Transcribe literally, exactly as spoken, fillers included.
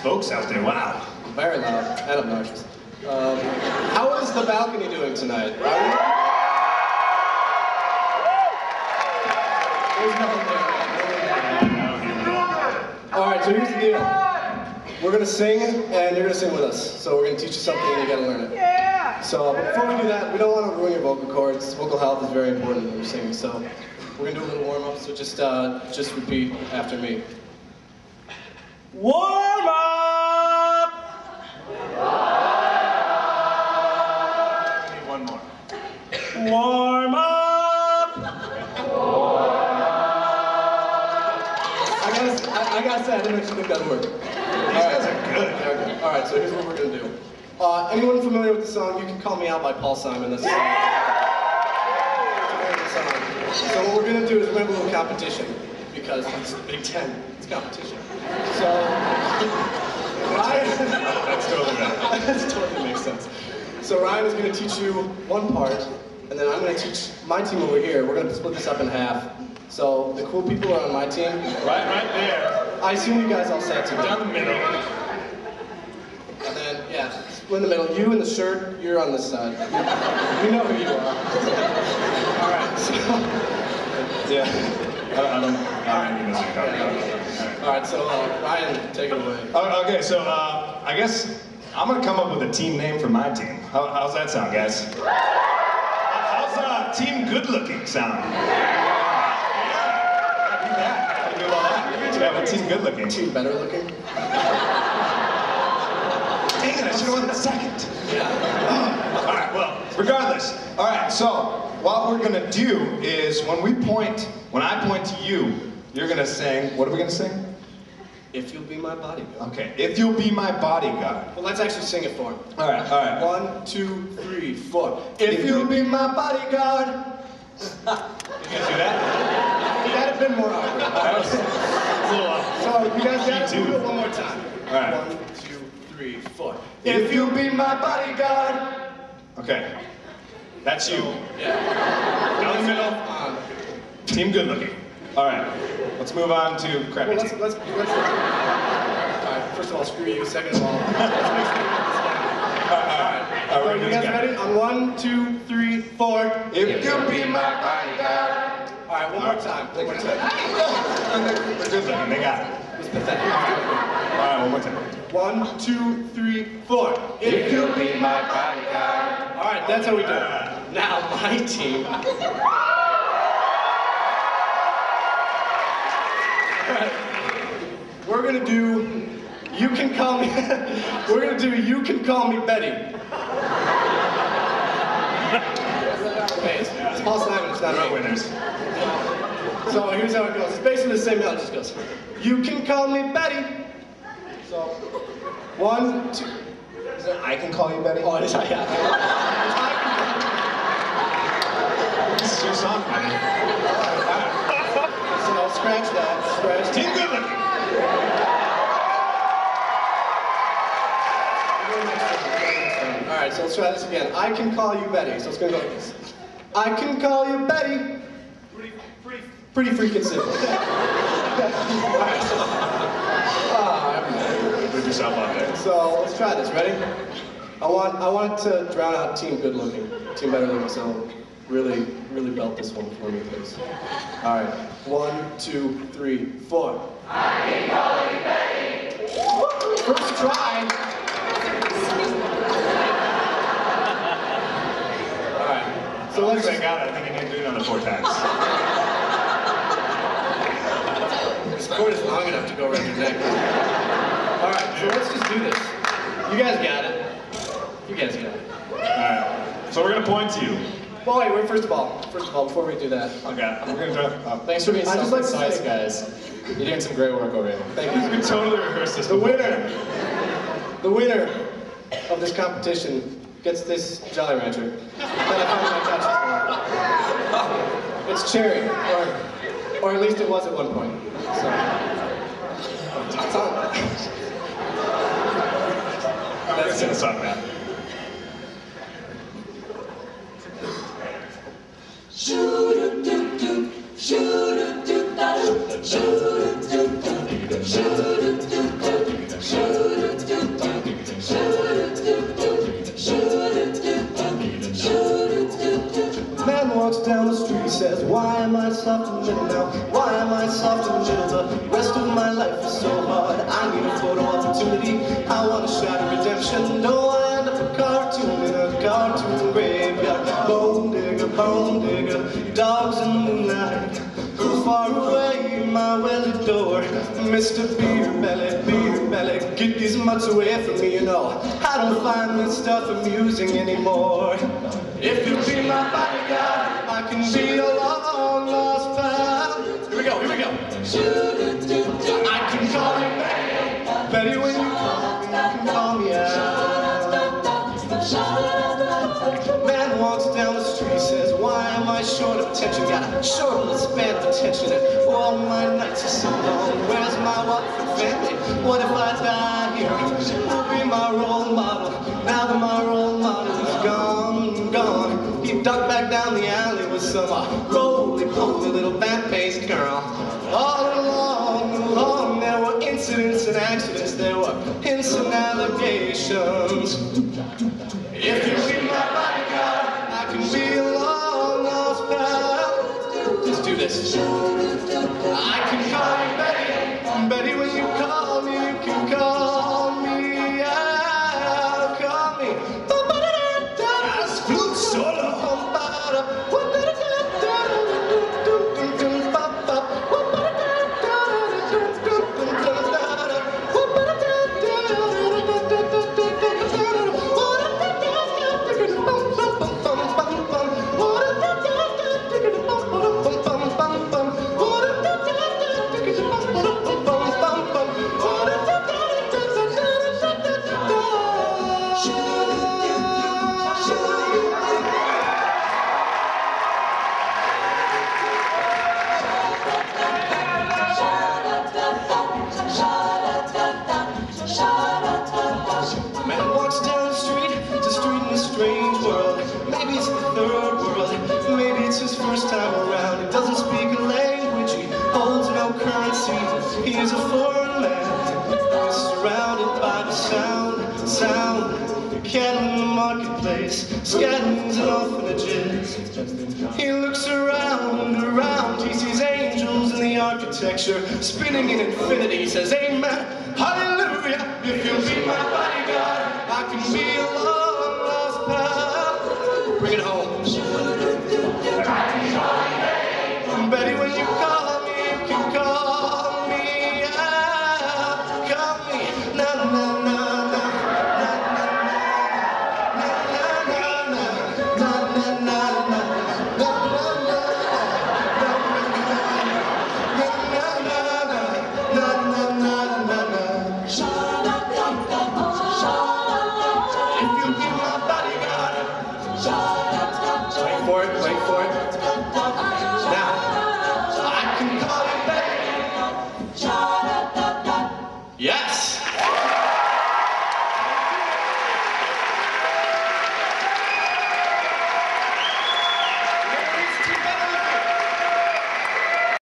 folks out there, wow. Very loud and obnoxious. Um, how is the balcony doing tonight? There's nothing there. Alright, so here's the deal. We're going to sing, and you're going to sing with us. So we're going to teach you something, and you got to learn it. Yeah. So before we do that, we don't want to ruin your vocal cords. Vocal health is very important when you're singing. So we're going to do a little warm-up, so just, uh, just repeat after me. Warm up! I need one more. Warm up! I gotta, I, I gotta say, I didn't actually think that would work. These guys are good. Okay. All right, so here's what we're gonna do. Uh, anyone familiar with the song, You Can Call Me Out by Paul Simon? That's the song. So what we're gonna do is we're gonna have a little competition, because it's Big Ten, it's competition. So, Ryan, That's totally right. that totally makes sense. So Ryan is gonna teach you one part, and then I'm gonna teach my team over here. We're gonna split this up in half. So the cool people are on my team. Right, right there. I assume you guys all sat together. Down the middle. And then, yeah, split in the middle. You in the shirt, you're on this side. You know who you are. All right, so. Yeah. I don't, I don't, I don't even know what you're talking about. All right, so uh, Ryan, take it away. Oh, okay, so uh, I guess I'm gonna come up with a team name for my team. How, how's that sound, guys? How's uh, Team Good Looking sound? Yeah, Team Good Looking. Team Better Looking. Dang it, I should have went second. Yeah. All right, well, regardless. All right, so what we're gonna do is when we point, when I point to you, you're gonna sing, what are we gonna sing? If You'll Be My Bodyguard. Okay, If You'll Be My Bodyguard. Well, let's actually sing it for him. All right, all right. One, two, three, four. If you'll be my bodyguard. You guys do that? That'd have been more awkward. That was a little off. So you guys got to Me too. do it one more time. All right. One, two, three, four. If you'll be my bodyguard. Okay, that's you. Yeah. Down the middle. Um, Team Good Looking. All right, let's move on to crappy well, let's, team. let's, let's, all right, first of all, screw you. Second of all, let's make sure we get this down. All right, all right. All right, So you guys ready? On one, two, three, four. If you'll be my bodyguard. All right, one more time. One more time. They're good looking, they got it. It's pathetic. All right, one more time. One, two, three, four. If you'll be my bodyguard. All right, that's how we do it. Now my team. All right, we're gonna do. You can call me. We're gonna do. You Can Call Me Betty. Okay, it's, it's Paul Simon. It's not We're me. winners. So here's how it goes. It's basically the same melody. It just goes. You can call me Betty. So one, two. Is it I Can Call You Betty? Oh, it is. Yeah. This is your song, man. So scratch that. Scratch. Team Good Looking. All right, so let's try this again. I can call you Betty. So it's gonna go like this. I can call you Betty. Pretty, pretty. Pretty freaking simple. All right. Ah, Put yourself out there. so let's try this. Ready? I want I want to drown out Team Good Looking, Team Better Looking. So really, really belt this one for me, please. All right. One, two, three, four. I can call you Betty. First try. All right. So let's. I got it. I think I need to do it another four times. This cord is long enough to go around your neck. All right. So let's just do this. You guys got it. You guys got it. All right. So we're gonna point to you. Well, wait, wait. First of all, first of all, before we do that, Okay. We're gonna drive. Uh, Thanks for being I'd so just like to concise, say- guys. You're doing some great work over here. thank you. we totally rehearsed this. The before. winner, the winner of this competition gets this Jolly Rancher that I found in my couch. It's cherry, or, or at least it was at one point. So, it's on. That's in the song now. Shoo-doo-doo-doo, shoo-doo-doo-doo, shoo-doo-doo-doo, shoo-doo-doo-doo, shoo-doo-doo-doo. why am I soft in the middle now? Why am I soft in the middle? The rest of my life is so hard. I need a photo opportunity. I want a shot of redemption. No, I end up a cartoon in a cartoon graveyard. Bone digger, bone digger, dogs in the moonlight. Far away, my welly door. Mister Beer Belly, Beer Belly, get these mutts away from me, you know. I don't find this stuff amusing anymore. If you'll be my bodyguard, I can be a long lost pal. Here we go, here we go. I can call you Betty. Betty, when you call me, you can call me out. Man walks down the street, says, why am I short of attention? Got a short little span of attention, and all my nights are so long. Where's my wife and family? What if I die here? Who'll be my role model? Now that my role model is gone, gone. He ducked back down the alley with some uh, roly-poly little bat-faced girl. All along, along, there were incidents and accidents. There were hints and allegations. If you be my bodyguard, I can be a long lost pal. Let's do this. I can call you Betty. Betty, when you call me, you can call me out. Call me. As flute solo. Strange world, maybe it's the third world, maybe it's his first time around. He doesn't speak a language, he holds no currency, he is a foreign man. He's surrounded by the sound, sound, cattle in the marketplace, scatterings and orphanages. He looks around, around, he sees angels in the architecture, spinning in infinity. He says, amen, hallelujah, if you'll be my bodyguard, I can be alone. Bring it home.